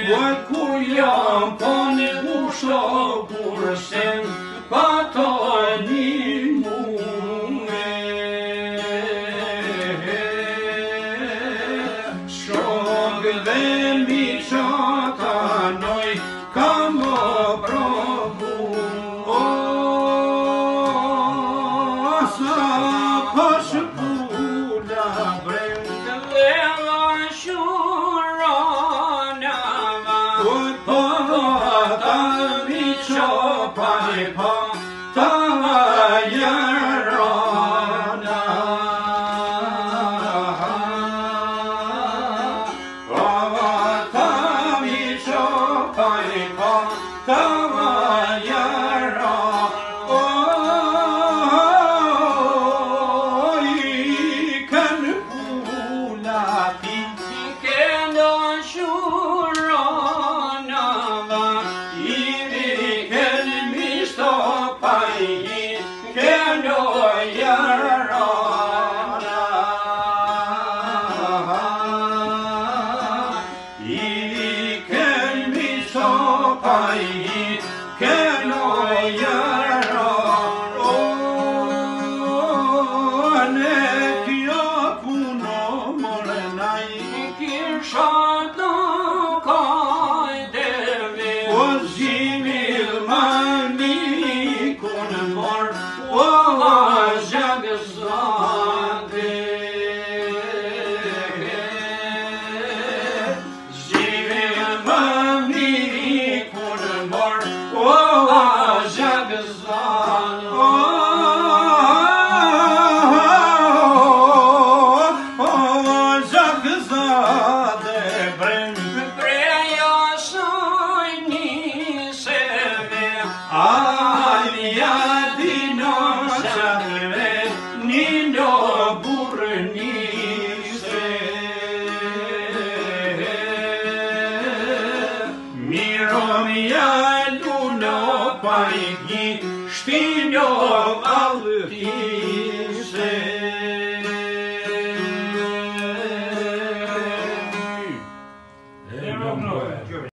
Voi kur jam po një usho kur sen pa to një mume. Shok dhe mi qata noj kam o provu. O, sa pash pula brend dhe la shurona va. Po ta mi qopa i po ta jarona. Po ta mi qopa i po ta jarona. Shtinjo alë kishe